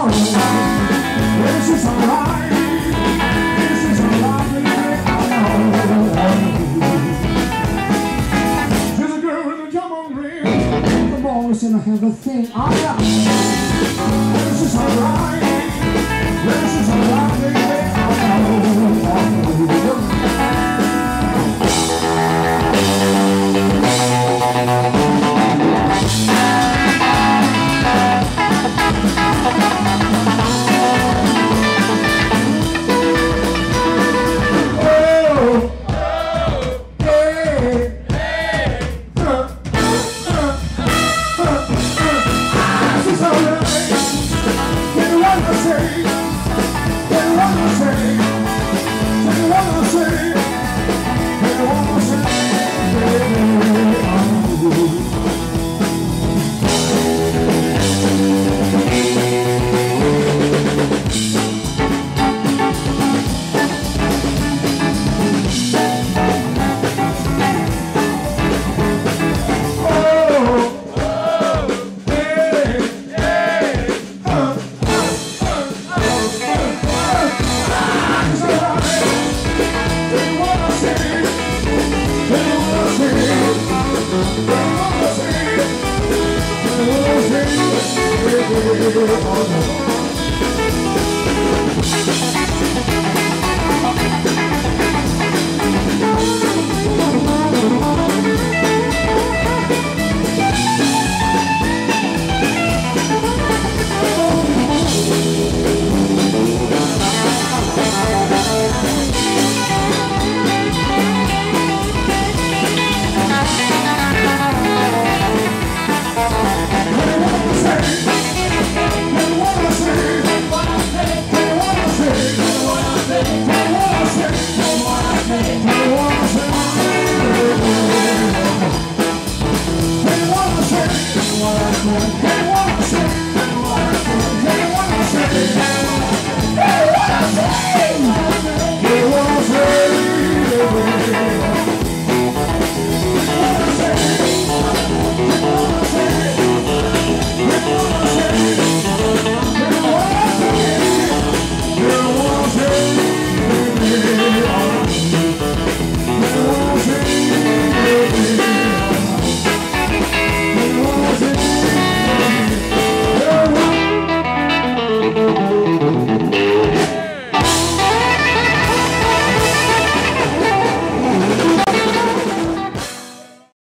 This is alright. This is alright with me. She's a girl with a jump ring. The boys and I have a thing. Alright. This is alright. This is alright with me. What I